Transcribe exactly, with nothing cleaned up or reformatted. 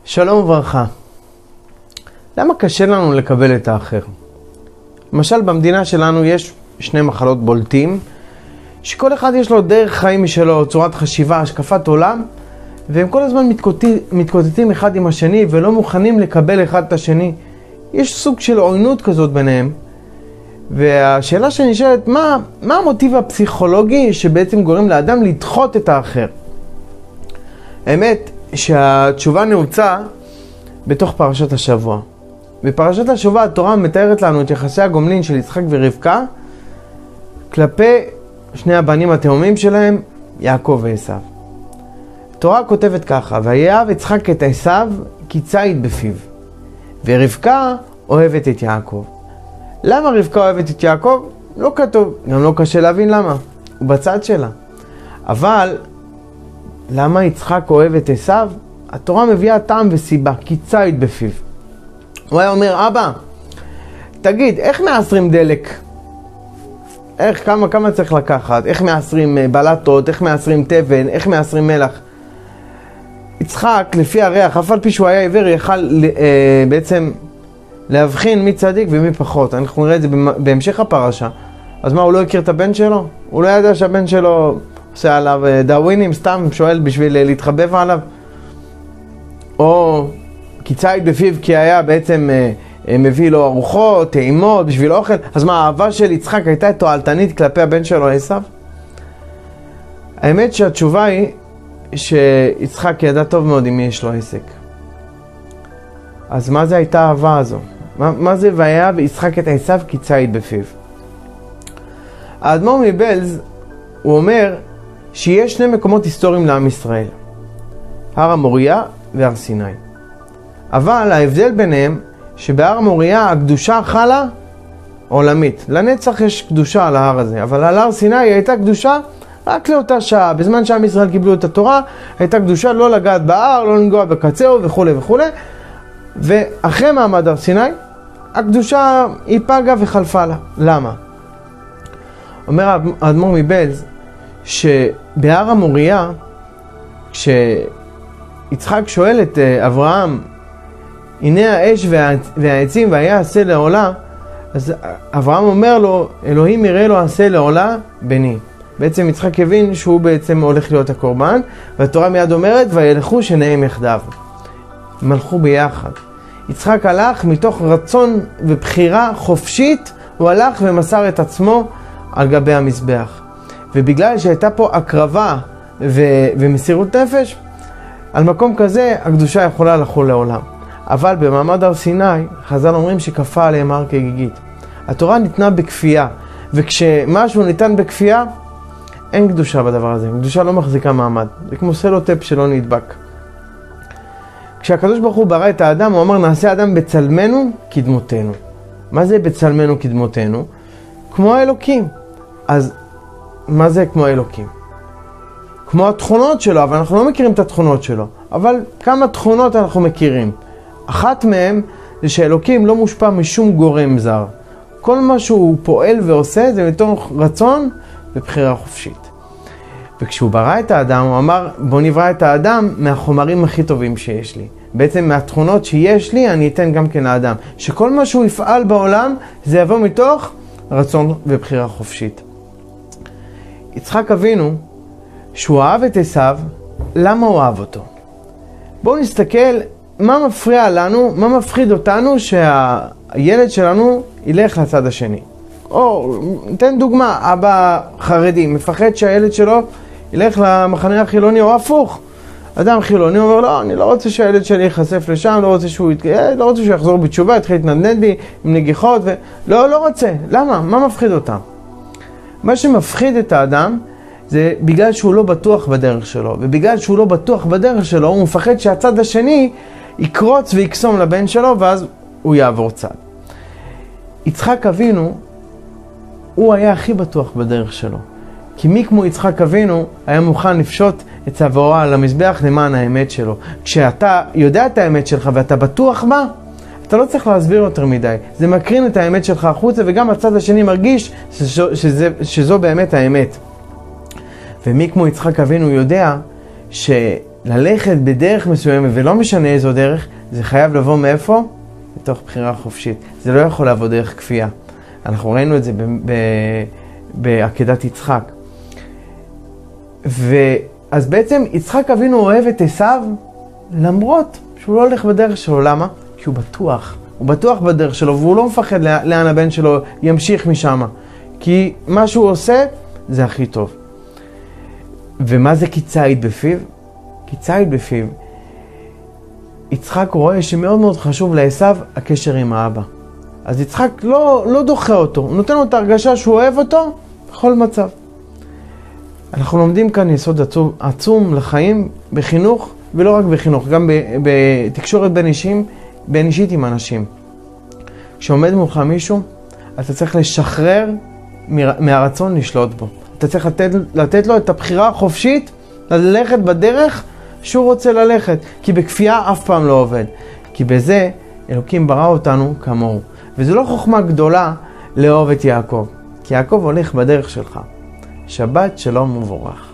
שלום וברכה. למה קשה לנו לקבל את האחר? למשל, במדינה שלנו יש שני מחלות בולטים, שכל אחד יש לו דרך חיים משלו, צורת חשיבה, השקפת עולם, והם כל הזמן מתקוטטים, מתקוטטים אחד עם השני ולא מוכנים לקבל אחד את השני. יש סוג של עוינות כזאת ביניהם. והשאלה שנשאלת, מה, מה המוטיב הפסיכולוגי שבעצם גורם לאדם לדחות את האחר? האמת שהתשובה נעוצה בתוך פרשת השבוע. בפרשת השבוע התורה מתארת לנו את יחסי הגומלין של יצחק ורבקה כלפי שני הבנים התאומים שלהם, יעקב ועשיו. התורה כותבת ככה: ויאהב יצחק את עשיו כי ציד בפיו, ורבקה אוהבת את יעקב. למה רבקה אוהבת את יעקב? לא כתוב, גם לא קשה להבין למה, הוא בצד שלה. אבל למה יצחק אוהב את עשיו? התורה מביאה טעם וסיבה, כי ציד בפיו. הוא היה אומר, אבא, תגיד, איך מעשרים דלק? איך, כמה, כמה צריך לקחת? איך מעשרים בלטות? איך מעשרים תבן? איך מעשרים מלח? יצחק, לפי הריח, אף על פי שהוא היה עיוור, יכל אה, בעצם להבחין מי צדיק ומי פחות. אנחנו נראה את זה בהמשך הפרשה. אז מה, הוא לא הכיר את הבן שלו? הוא לא ידע שהבן שלו עושה עליו דאווינים, סתם שואל בשביל להתחבב עליו? או כי ציד בפיו כי היה בעצם אה, מביא לו ארוחות, טעימות, בשביל אוכל. אז מה, האהבה של יצחק הייתה תועלתנית כלפי הבן שלו עשיו? האמת שהתשובה היא שיצחק ידע טוב מאוד עם מי יש לו עסק. אז מה זה הייתה האהבה הזו? מה, מה זה ויאהב יצחק את עשיו כי ציד בפיו? האדמו"ר מבעלז הוא אומר שיש שני מקומות היסטוריים לעם ישראל, הר המוריה והר סיני. אבל ההבדל ביניהם שבהר המוריה הקדושה חלה עולמית. לנצח יש קדושה על ההר הזה, אבל על הר סיני הייתה קדושה רק לאותה שעה. בזמן שעם ישראל קיבלו את התורה הייתה קדושה לא לגעת בהר, לא לנגוע בקצהו וכו' וכו'. ואחרי מעמד הר סיני הקדושה היא פגה וחלפה לה. למה? אומר האדמו"ר מבעלז שבהר המוריה כשיצחק שואל את אברהם, הנה האש והעצים והיה עשה לעולה, אז אברהם אומר לו, אלוהים יראה לו עשה לעולה בני. בעצם יצחק הבין שהוא בעצם הולך להיות הקורבן, והתורה מיד אומרת וילכו שניהם יחדיו. הם הלכו ביחד. יצחק הלך מתוך רצון ובחירה חופשית, הוא הלך ומסר את עצמו על גבי המזבח. ובגלל שהייתה פה הקרבה ו- ומסירות נפש, על מקום כזה הקדושה יכולה לחול לעולם. אבל במעמד הר סיני, חז"ל אומרים שכפה עליהם הר כגיגית. התורה ניתנה בכפייה, וכשמשהו ניתן בכפייה, אין קדושה בדבר הזה. קדושה לא מחזיקה מעמד. זה כמו סלוטפ שלא נדבק. כשהקדוש ברוך הוא ברא את האדם, הוא אמר, נעשה אדם בצלמנו כדמותנו. מה זה בצלמנו כדמותנו? כמו האלוקים. אז מה זה כמו האלוקים? כמו התכונות שלו, אבל אנחנו לא מכירים את התכונות שלו. אבל כמה תכונות אנחנו מכירים. אחת מהן זה שאלוקים לא מושפע משום גורם זר. כל מה שהוא פועל ועושה זה מתוך רצון ובחירה חופשית. וכשהוא ברא את האדם, הוא אמר, בוא נברא את האדם מהחומרים הכי טובים שיש לי. בעצם מהתכונות שיש לי, אני אתן גם כן לאדם. שכל מה שהוא יפעל בעולם, זה יבוא מתוך רצון ובחירה חופשית. יצחק אבינו, שהוא אהב את עשיו, למה הוא אהב אותו? בואו נסתכל מה מפריע לנו, מה מפחיד אותנו שהילד שלנו ילך לצד השני. או, ניתן דוגמה, אבא חרדי מפחד שהילד שלו ילך למחנה החילוני או הפוך. אדם חילוני אומר, לא, אני לא רוצה שהילד שלי ייחשף לשם, לא רוצה שהוא, לא רוצה שהוא יחזור בתשובה, יתחיל להתנדנד בי עם נגיחות, ו... לא, לא רוצה. למה? מה מפחיד אותם? מה שמפחיד את האדם זה בגלל שהוא לא בטוח בדרך שלו, ובגלל שהוא לא בטוח בדרך שלו, הוא מפחד שהצד השני יקרוץ ויקסום לבן שלו, ואז הוא יעבור צד. יצחק אבינו, הוא היה הכי בטוח בדרך שלו. כי מי כמו יצחק אבינו היה מוכן לפשוט את צווארו על המזבח למען האמת שלו. כשאתה יודע את האמת שלך ואתה בטוח בה, אתה לא צריך להסביר יותר מדי. זה מקרין את האמת שלך החוצה, וגם הצד השני מרגיש שזו, שזה, שזו באמת האמת. ומי כמו יצחק אבינו יודע ש... ללכת בדרך מסוימת, ולא משנה איזו דרך, זה חייב לבוא מאיפה? מתוך בחירה חופשית. זה לא יכול לבוא דרך כפייה. אנחנו ראינו את זה בעקדת יצחק. ואז בעצם יצחק אבינו אוהב את עשיו, למרות שהוא לא הולך בדרך שלו. למה? כי הוא בטוח. הוא בטוח בדרך שלו, והוא לא מפחד לאן הבן שלו ימשיך משם. כי מה שהוא עושה, זה הכי טוב. ומה זה כי ציד בפיו? כי ציד בפיו. יצחק רואה שמאוד מאוד חשוב לעשיו הקשר עם האבא. אז יצחק לא, לא דוחה אותו, הוא נותן לו את הרגשה שהוא אוהב אותו בכל מצב. אנחנו לומדים כאן יסוד עצום, עצום לחיים בחינוך, ולא רק בחינוך, גם בתקשורת בין אישים, בין אישית עם אנשים. כשעומד מולך מישהו, אתה צריך לשחרר מהרצון לשלוט בו. אתה צריך לתת, לתת לו את הבחירה החופשית ללכת בדרך שהוא רוצה ללכת, כי בכפייה אף פעם לא עובד. כי בזה אלוקים ברא אותנו כמוהו. וזו לא חוכמה גדולה לאהוב את יעקב, כי יעקב הולך בדרך שלך. שבת שלום ובורך.